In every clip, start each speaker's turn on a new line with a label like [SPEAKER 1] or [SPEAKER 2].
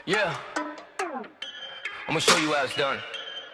[SPEAKER 1] Yeah, I'm gonna show you how it's done.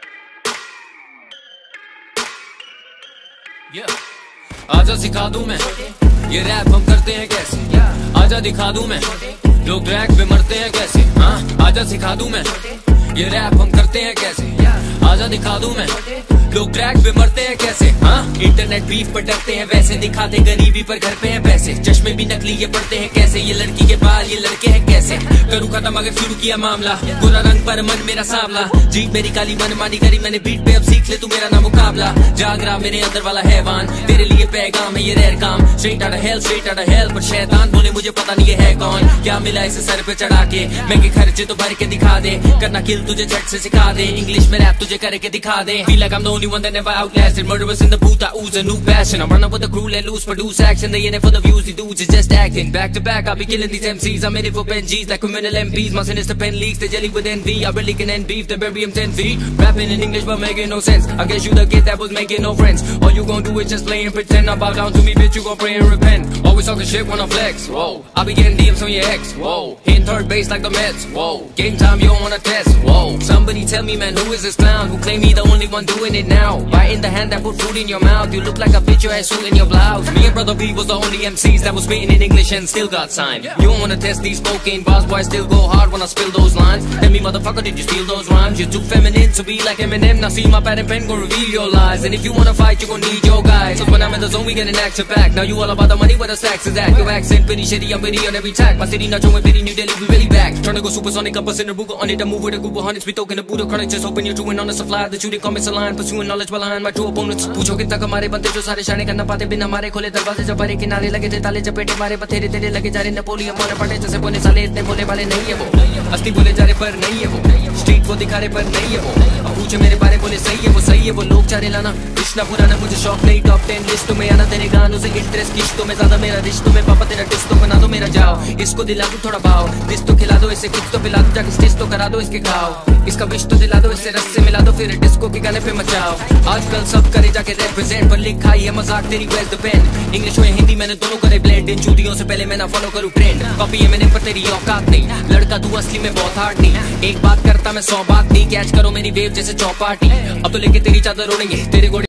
[SPEAKER 2] Yeah. आजा सिखा दूं मैं ये रैप हम करते हैं कैसे, आजा दिखा दूं मैं लोग ट्रैक पे मरते हैं कैसे। हाँ आजा सिखा दूं मैं ये रैप हम करते हैं कैसे, आजा दिखा दूं मैं लोग ट्रैक पे मरते हैं कैसे। हाँ इंटरनेट बीफ पर डरते हैं वैसे, दिखाते गरीबी पर घर पे हैं पैसे। चश्मे भी नकली ये पड़ते हैं कैसे, ये लड़की के बाल ये लड़के हैं कैसे। करूँ खत्म अगर शुरू किया मामला, बुरा रंग पर मन मेरा सांवला। जीत मेरी काली मन मानी करी मैंने बीट पे, अब सीख ले तू मेरा ना मुकाबला। जाग रहा मेरे अंदर वाला हैवान, तेरे लिए पैगाम है ये रेयर काम। स्ट्रेट आउट ऑफ हेल पर शैतान बोले मुझे पता नहीं ये है कौन। क्या मिला इसे सर पे चढ़ा के, महंगे खर्चे तो भर के दिखा दे। करना किल तुझे झट से सिखा दे, इंग्लिश में रैप तुझे करके दिखा दे। Feel like I'm the only one that never outlasted, murderers in the booth, I ooze a new passion. I'm running with the crew, let loose, produce action. They in it for the views, the dudes is just acting. Back to back, I'll be killing these MCs. I'm in it for pen G's like criminal MPs. My sinister pen leaks, they jelly with envy. I really can end beef, then bury him 10 feet. Rapping in English but making no sense. I guess you the kid that was making no friends. All you gon' do is just play and pretend. Now bow down to me, bitch, you gon' pray and repent. Always talking shit when I flex, whoa. I be getting DMs on your ex, whoa. Hitting third base like the Mets, whoa. Game time, you don't wanna test, whoa. Somebody tell me, man, who is this clown who claim he the only one doing it now? Biting the hand that put food in your mouth. You look like a bitch, your ass suit in your blouse. Me and Brother B was the only MCs that was spitting in English and still got signed. You don't wanna test these spoken bars, boy, I still go hard when I spill those lines. Tell me, motherfucker, did you steal those rhymes? You're too feminine to be like Eminem. Now see my pad and pen gon' reveal your lies. And if you wanna fight, you gon' need your guys. So when I'm in the zone, we get an action pack. Now you all about the money, where the stacks is at. Your accent pretty shitty, I'm pretty on every track. My city not showing pity, New Delhi, we really back. Trying to go supersonic, up us in the Ruger on it. I move with a group of hundreds, we talking the Buddha chronic. Just hoping you're doing on the supply. The shooting comments a line, pursuing knowledge behind my true opponents. पूछो कितना कमारे बनते जो सारे शाने करना पाते बिना मारे। खोले दरवाजे जब भरे किनारे लगे थे ताले, चपेटे मारे बथेरे तेरे लगे जा रहे। नेपोलियन बोले पड़े जैसे बोले साले, इतने बोले वाले नहीं है वो। असली बोले जा रहे पर नहीं है वो, स्ट्रीट वो दिखा रहे पर नहीं है वो। अब पूछे मेरे बारे बोले सही है वो, सही है वो। लोग चारे लाना कृष्णा पुराना, मुझे शौक नहीं टॉप 10 लिस्टों में आना। तेरे गानों से इंटरेस्ट किश्तों में ज्यादा, मेरा रिश्तों में पापा तेरा टिस्ट तो बना दो मेरा जाओ। इसको दिला दो थोड़ा भाव, दिस तो खिला दो इसे, कुछ तो पिला दो जाके स्टिच तो करा दो इसके खाओ। इसका विश तो दिला दो, इससे रस से मिला दो, फिर डिस्को के गाने पे मचाओ। आजकल सब करे जाके रेप्रेजेंट, पर लिखा ही है मजाक तेरी वेज द पेन। इंग्लिश हो या हिंदी मैंने दोनों करे ब्लेंड, इन चूतियों से पहले मैं ना फॉलो करूँ ट्रेंड। कॉपी है मैंने पर तेरी औकात नहीं, लड़का तू असली में बहुत हार्ड नहीं। एक बात करता मैं 100 बात नहीं, कैच करो मेरी वेव जैसे चौपाटी। अब तो लेके तेरी चादर उड़ेंगे तेरे घोड़े।